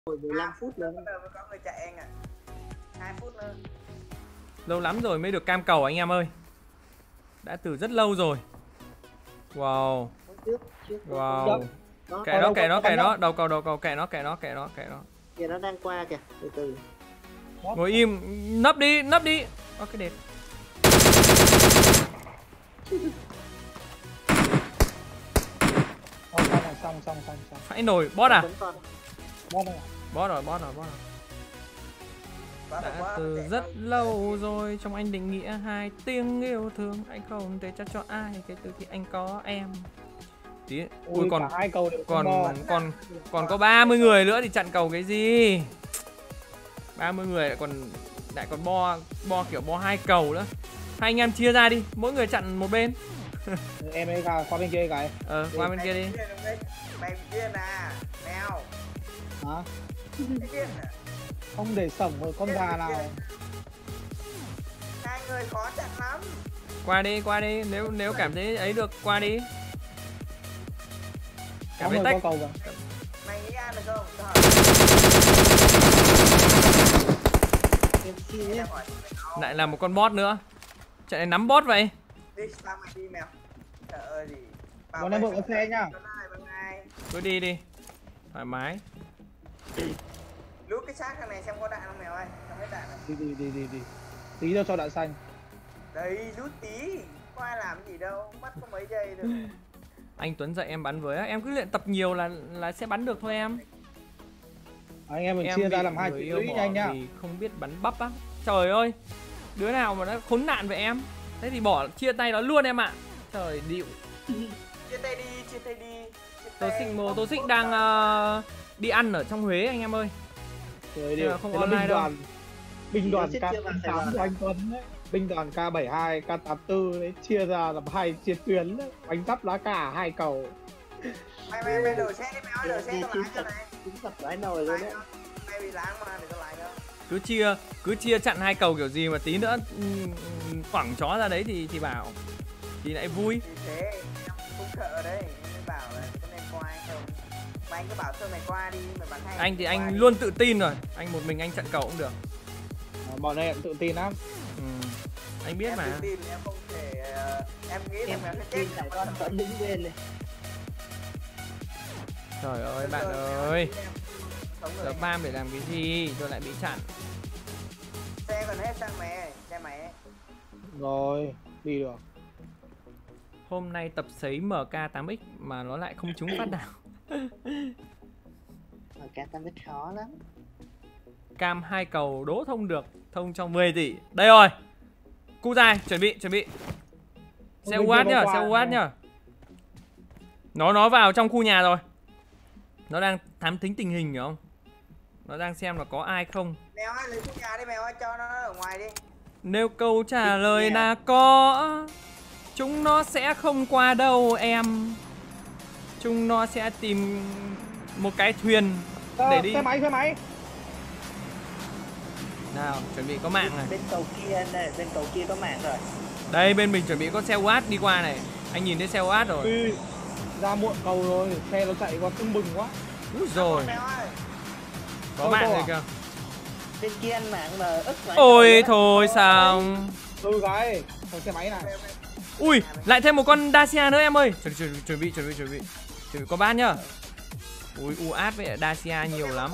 15 phút nữa mới có người chạy anh ạ. 2 phút nữa. Lâu lắm rồi mới được cam cầu anh em ơi. Đã từ rất lâu rồi. Wow. Wow. Kệ nó, đầu cầu, kệ nó. Kìa nó đang qua kìa, từ từ. Ngồi im, nấp đi. Có cái đẹp. Xong. Phải nổi, boss à? Boss rồi. Boss rồi. Đã từ rất lâu rồi trong anh định nghĩa 2 tiếng yêu thương, anh không thể trao cho ai kể từ khi anh có em. Tí. Ui còn có 30 người nữa thì chặn cầu cái gì? 30 người lại còn bo kiểu bo 2 cầu nữa. Hai anh em chia ra đi, mỗi người chặn một bên. Em ấy qua bên kia cái. Qua bên kia đi. Mày điên à, mèo. Hả? Điên à? Không để sổng rồi con gà nào. Hai người khó chặn lắm. Qua đi, nếu cảm thấy ấy được qua đi. Cảm thấy tách. Cầu mày nghĩ ăn được không? Lại là một con boss nữa. Chạy này nắm boss vậy. Đi sao mày đi mèo. Trời ơi gì. Bọn em mượn cái xe nhá. Cứ đi. Thoải mái. Lút cái xác thằng này xem có đạn không mèo ơi. Không hết đạn. Đi. Tí cho đạn xanh. Đấy, rút tí. Có ai làm gì đâu, mất có mấy giây được. Anh Tuấn dạy em bắn với, em cứ luyện tập nhiều là sẽ bắn được thôi em. Anh em mình chia ra làm 2 yêu nhanh nhá. Vì không biết bắn bắp á. Trời ơi, đứa nào mà nó khốn nạn với em. Thế thì chia tay nó luôn em ạ. Trời điệu. Chia tay đi. Tô Xích đang đi ăn ở trong Huế anh em ơi. Trời điệu. Không online đâu. Binh đoàn K8 của anh Tuấn đấy. Binh đoàn K72, K84 đấy, chia ra làm 2 chiến tuyến đấy. Bánh tắp lá cà 2 cầu. Mày đổ xe đi mày ơi, đổ xe tao lái cho này. Chúng tập lái nồi rồi đấy. Mày bị láng mà để tao lái nữa. Cứ chia chặn 2 cầu kiểu gì mà tí nữa quẳng chó ra đấy thì bảo. Thì lại vui. Thì thế, em cũng sợ đấy, em bảo là cái này qua hay không. Mà anh cứ bảo thôi mày qua đi, mày bắn hay. Anh thì anh luôn tự tin rồi, anh một mình anh chặn cầu cũng được. Bọn này em tự tin lắm. Anh biết em mà. Tự tin, em không thể em nghĩ em là tin là con vẫn đứng bên này. Trời ơi bạn ơi. Lớp 3 để làm cái gì? Tôi lại bị chặn. Xe còn hết sang mày, xe mày. Rồi, đi được. Hôm nay tập sấy MK8X mà nó lại không trúng phát nào. MK8X khó lắm. Cam 2 cầu đố thông được, thông trong 10 tỷ. Đây rồi. Cu dài, chuẩn bị. Xe UAT nhá, Nó vào trong khu nhà rồi. Nó đang thám thính tình hình hiểu không? Nó đang xem là có ai không. Mèo ơi, lấy khu nhà đi mèo ơi, cho nó ở ngoài đi. Nếu câu trả lời là có, chúng nó sẽ không qua đâu em. Chúng nó sẽ tìm một cái thuyền để đi. Xe máy. Nào, chuẩn bị có mạng này. Bên cầu kia có mạng rồi. Đây, bên mình chuẩn bị có xe UAT đi qua này. Anh nhìn thấy xe UAT rồi. Ui, ra muộn cầu rồi, xe nó chạy qua tưng bừng quá. Úi rồi. Có mạng rồi kìa. Bên kia ăn mạng mà ức máy. Ôi thôi xong. Gái, thôi xe máy này. Ui, lại thêm một con Dacia nữa em ơi. Chuẩn bị có bát nhá. Ui, UAT với Dacia nhiều lắm.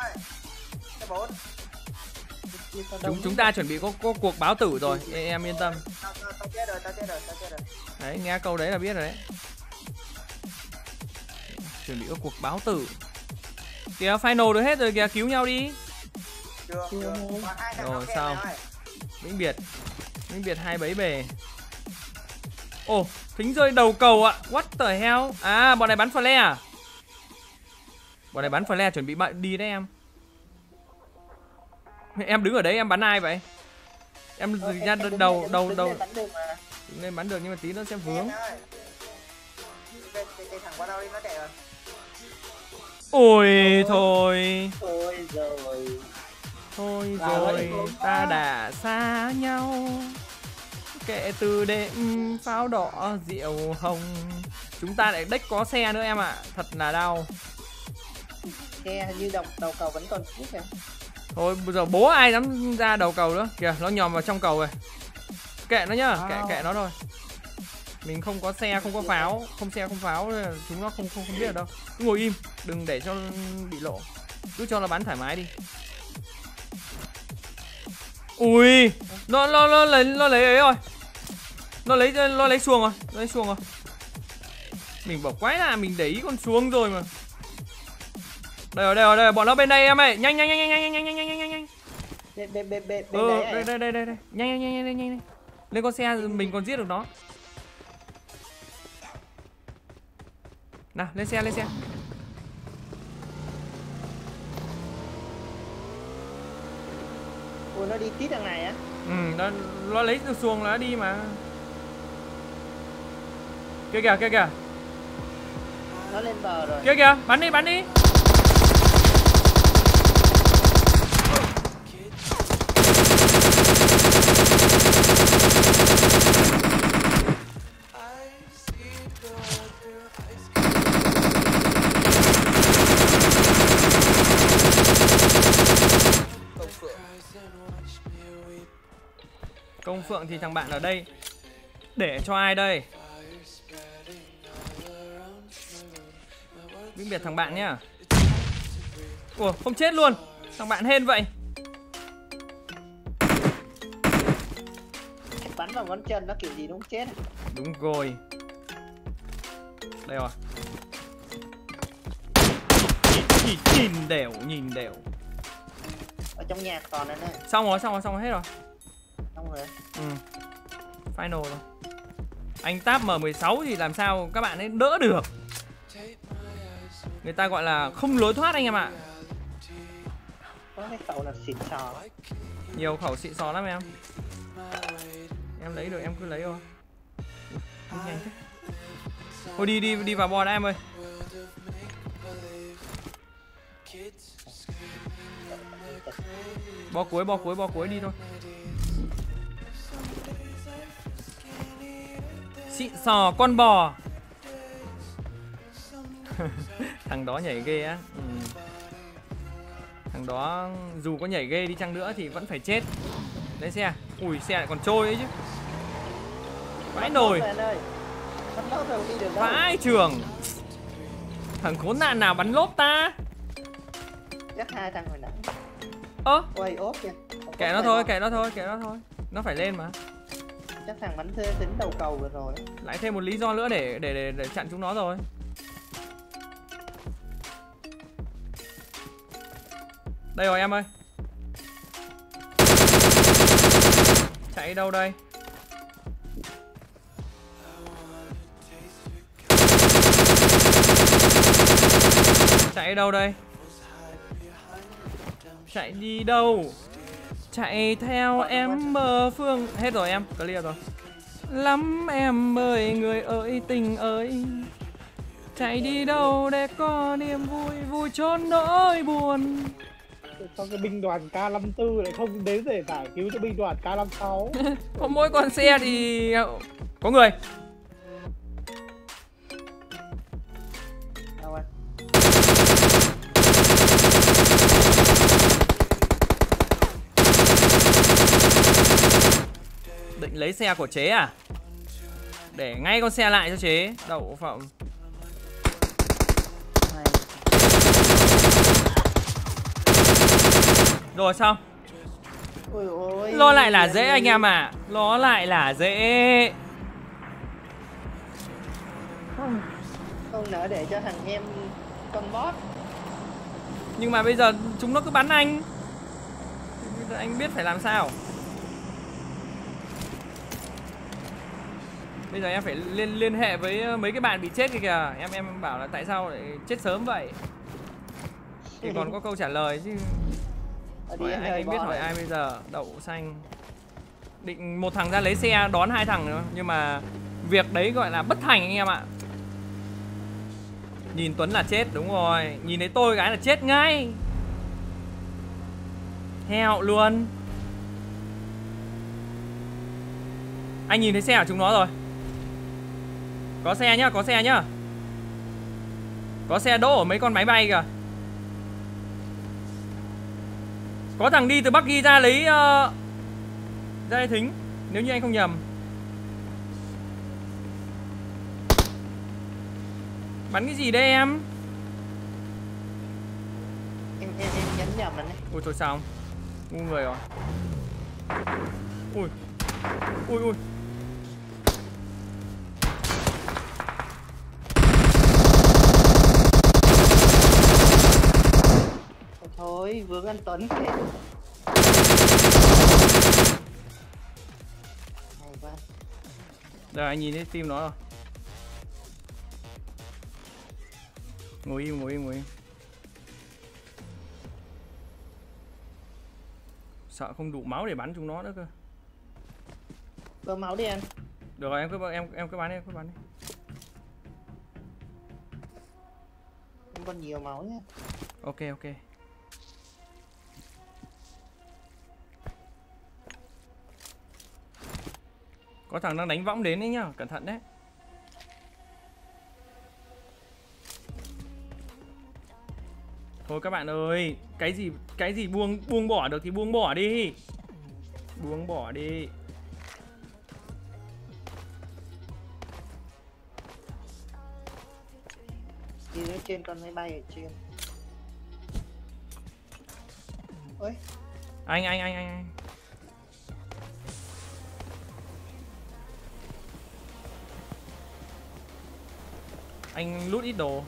Chúng ta chuẩn bị có cuộc báo tử rồi, em yên tâm. Tao chết rồi. Đấy, nghe câu đấy là biết rồi đấy. Chuẩn bị có cuộc báo tử. Kìa, final được hết rồi kìa, cứu nhau đi. Rồi xong. Vĩnh biệt 2 bấy bề. Ồ, thính rơi đầu cầu ạ. What the hell? À, bọn này bắn flare à? Bọn này bắn flare chuẩn bị đi đấy em. Em đứng ở đấy em bắn ai vậy? Em ra đầu lên bắn được nhưng mà tí nó sẽ vướng. Ôi thôi. Thôi rồi ta đã xa nhau. Kể từ đêm pháo đỏ rượu hồng. Chúng ta lại đếch có xe nữa em ạ. Thật là đau. xe, hình như đầu cầu vẫn còn chiếc kìa. Thôi bây giờ bố ai dám ra đầu cầu nữa. Kìa, nó nhòm vào trong cầu rồi. Kệ nó nhá, kệ nó thôi. Mình không có xe, không có pháo, không xe không pháo, chúng nó không biết được đâu. Cứ ngồi im, đừng để cho bị lộ. Cứ cho nó bắn thoải mái đi. Ui, nó lấy ấy rồi. Nó lấy xuồng rồi, Mình bảo quái là mình để ý con xuống rồi mà. Đây rồi, bọn nó bên đây em ơi. Nhanh. Bên Đây. Nhanh. Lên con xe mình còn giết được nó. Nào, lên xe. Ủa nó đi tít đằng này á? Nó lấy được xuồng là nó đi mà. Kia kìa. Nó lên bờ rồi. Kia kìa, bắn đi. Công Phượng thì thằng bạn ở đây để cho ai đây? Vĩnh biệt thằng bạn nhá. Ủa không chết luôn. Thằng bạn hên vậy. Bắn vào ngón chân nó kiểu gì đúng chết. Đúng rồi. Đây rồi. Nhìn đều. Ở trong nhà còn này. Xong rồi hết rồi. Xong rồi. Final rồi. Anh táp M16 thì làm sao các bạn ấy đỡ được. Người ta gọi là không lối thoát anh em ạ. Có cái khẩu là xịn sò. Nhiều khẩu xịn sò lắm em. Em lấy được em cứ lấy thôi. Nhanh thế. Thôi đi vào bo đã em ơi. Bo cuối đi thôi. Xịn sò con bò. Thằng đó nhảy ghê á. Thằng đó dù có nhảy ghê đi chăng nữa thì vẫn phải chết. Lấy xe. Ui xe lại còn trôi ấy chứ. Vãi nồi. Vãi trường. Thằng khốn nạn nào bắn lốp ta. Chắc hai thằng hồi nãy. Quay ốp kìa. Kệ nó thôi. Nó phải lên mà. Chắc thằng bắn thuê tính đầu cầu vừa rồi. Lại thêm một lý do nữa để chặn chúng nó rồi. Đây rồi em ơi. Chạy đâu đây? Chạy đâu đây? Chạy đi đâu? Chạy theo em bờ phương. Hết rồi em, clear rồi. Lắm em ơi, người ơi, tình ơi. Chạy đi đâu để có niềm vui, vui chốn nỗi buồn. Sao cái binh đoàn K54 lại không đến để giải cứu cho binh đoàn K56? Có mỗi con xe thì... Có người. Đâu anh? Định lấy xe của chế à? Để ngay con xe lại cho chế. Đậu phộng. Rồi xong. Ôi, Lo lại là dễ anh em à. Lo lại là dễ. Không nỡ để cho thằng em con bot. Nhưng mà bây giờ chúng nó cứ bắn anh. Bây giờ anh biết phải làm sao. Bây giờ em phải liên hệ với mấy cái bạn bị chết kìa. Em bảo là tại sao lại chết sớm vậy. Thì còn có câu trả lời chứ. Hỏi anh biết hỏi ai bây giờ. Đậu xanh. Định một thằng ra lấy xe đón hai thằng nữa. Nhưng mà việc đấy gọi là bất thành anh em ạ. Nhìn Tuấn là chết, đúng rồi. Nhìn thấy tôi cái là chết ngay. Heo luôn. Anh nhìn thấy xe của chúng nó rồi. Có xe nhá, có xe nhá. Có xe đỗ ở mấy con máy bay kìa. Có thằng đi từ Bắc ghi ra lấy ra đây thính, nếu như anh không nhầm. Bắn cái gì đây em? Em nhấn nhầm rồi đấy. Ui thôi sao không? Ngu người rồi. Ui. Ui ui. Thôi vướng anh Tuấn thế. Hay quá. Giờ anh nhìn thấy tim nó rồi. Ngồi im, ngồi im, ngồi im. Sợ không đủ máu để bắn chúng nó nữa cơ. Bơm máu đi anh. Được rồi, em cứ bắn đi, em cứ bắn đi. Em còn nhiều máu nhé. Ok ok. Có thằng đang đánh võng đến đấy nhá, cẩn thận đấy. Thôi các bạn ơi, cái gì buông bỏ được thì buông bỏ đi. Buông bỏ đi. Đi lên trên con máy bay ở trên. Ôi. Anh. Anh lút ít đồ.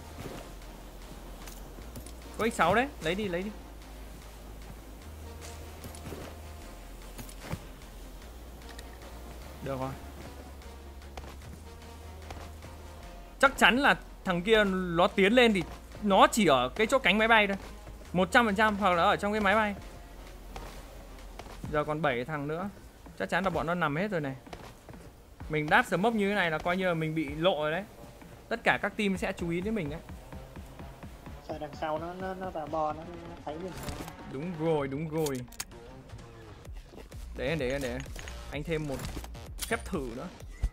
Có X6 đấy, lấy đi. Được rồi. Chắc chắn là thằng kia nó tiến lên thì nó chỉ ở cái chỗ cánh máy bay thôi. 100% hoặc là ở trong cái máy bay. Giờ còn 7 thằng nữa. Chắc chắn là bọn nó nằm hết rồi này. Mình đáp smoke như thế này là coi như là mình bị lộ rồi đấy. Tất cả các team sẽ chú ý đến mình đấy. Sợ đằng sau nó vào bò nó thấy mình. Đúng rồi. Để anh thêm một phép thử nữa.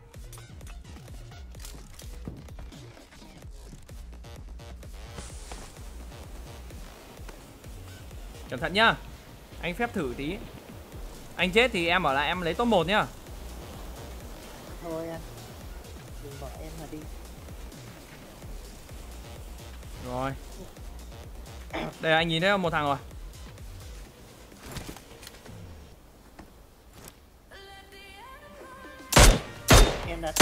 Cẩn thận nhá. Anh phép thử tí. Anh chết thì em bảo là em lấy top 1 nhá. Thôi anh. Đừng bỏ em mà đi. Rồi. Đây anh nhìn thấy một thằng rồi. Em đã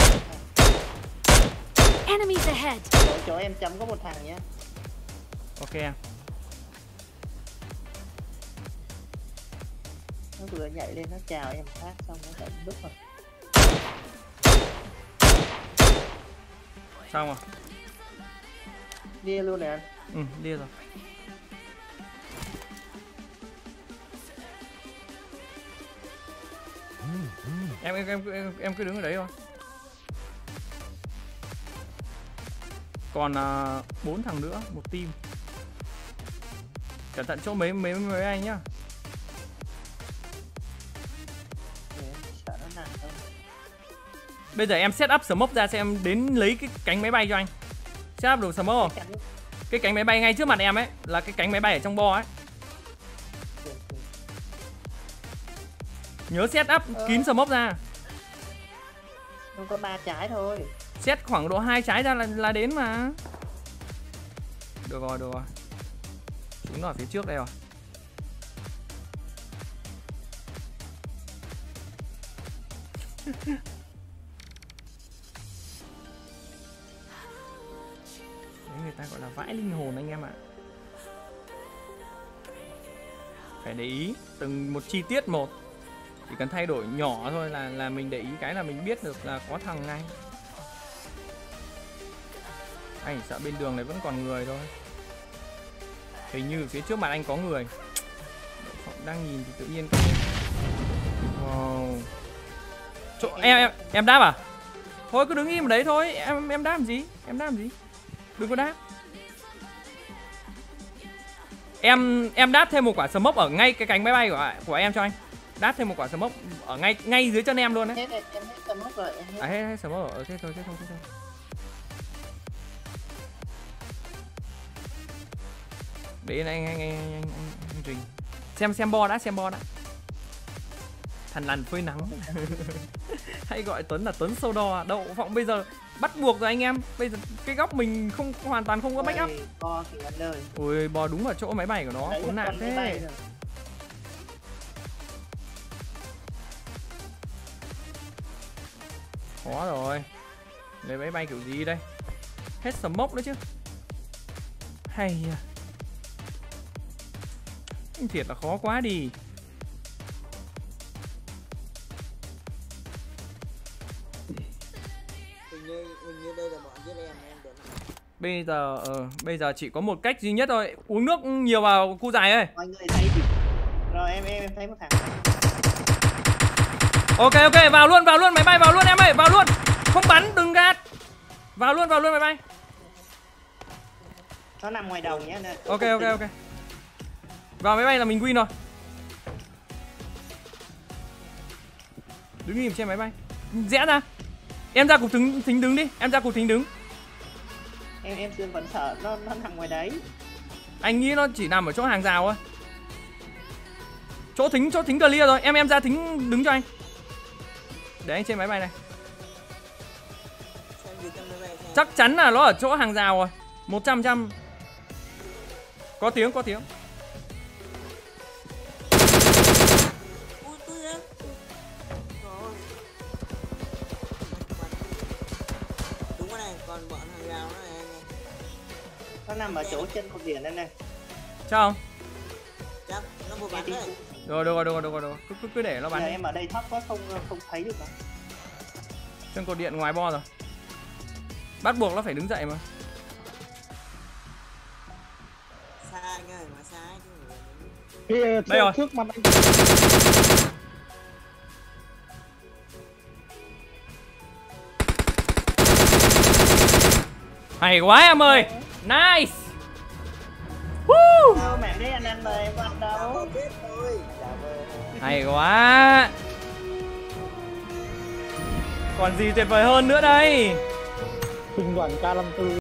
Enemies ahead. chỗ em chấm có một thằng nhé. Ok em. Nó vừa nhảy lên nó chào em phát xong nó chạy đứt rồi. Xong rồi. Lia luôn nè anh. Ừ, lia rồi. Em cứ đứng ở đấy thôi. Còn 4 thằng nữa, một team. Cẩn thận chỗ mấy anh nhá. Sợ nó nặng không? Bây giờ em set up smoke ra xem em đến lấy cái cánh máy bay cho anh. Set up được smoke không? Cái cánh máy bay ngay trước mặt em ấy là cái cánh máy bay ở trong bo ấy. Nhớ set up kín smoke ra. Không có 3 trái thôi. Set khoảng độ 2 trái ra là đến mà. Được rồi. Chúng nó ở phía trước đây rồi. Đấy, người ta gọi là vãi linh hồn anh em ạ. Phải để ý từng một chi tiết một. Chỉ cần thay đổi nhỏ thôi là mình để ý cái là mình biết được là có thằng ngay. Anh sợ bên đường này vẫn còn người thôi. Hình như phía trước mặt anh có người. Đang nhìn thì tự nhiên có... Wow. Em đáp à? Thôi cứ đứng im ở đấy thôi. Em đáp làm gì? Đừng có đáp. Em đáp thêm một quả smoke ở ngay cái cánh máy bay của em cho anh. Đáp thêm một quả smoke ở ngay dưới chân em luôn đấy. Em hết smoke rồi. Hết smoke rồi. Thế thôi. Để anh Trình Xem bo đã, xem bo đã. Thằn lằn phơi nắng. Hay gọi Tuấn là Tuấn sâu đo. Đậu phộng bây giờ bắt buộc rồi anh em. Bây giờ cái góc mình không hoàn toàn không có backup. Bo thì ăn đời. Ôi bo đúng vào chỗ máy bay của nó, khốn nạn thế. Khó rồi. Lấy máy bay kiểu gì đây? Hết smoke nữa chứ. Hay à. Thiệt là khó quá đi. Hình như đây là bọn giết em Tuấn. Bây giờ chỉ có một cách duy nhất thôi, uống nước nhiều vào cu dài ơi. Mọi người thấy thì... Rồi em thấy một thằng. Ok vào luôn máy bay vào luôn em ơi, vào luôn. Không bắn, đừng gạt. Vào luôn máy bay. Nó nằm ngoài đồng nhé. Ok. Vào máy bay là mình win rồi. Đứng im trên máy bay. Rẽ ra. Em ra cục thính đứng đi, em ra cục thính đứng. Em vẫn sợ nó nằm ngoài đấy. Anh nghĩ nó chỉ nằm ở chỗ hàng rào thôi. Chỗ thính clear rồi, em ra thính đứng cho anh. Để anh trên máy bay này. Chắc chắn là nó ở chỗ hàng rào rồi. 100%. Có tiếng. Đúng rồi này, còn bọn hàng rào nữa này. Nó nằm ở chỗ trên cột biển đây này. Chắc không? Chắc nó vừa bắn đấy. Rồi. Cứ để nó bắn. Giờ em ở đây thấp quá không thấy được đâu. Chân cột điện ngoài bo rồi. Bắt buộc nó phải đứng dậy mà. Xa anh ơi, mà xa chứ. Kia Đây rồi. trước mặt anh. Hay quá em ơi. Nice. Woo. Sao mẹ đấy anh ăn mời em ăn đâu. Hay quá. Còn gì tuyệt vời hơn nữa đây. Binh đoàn K54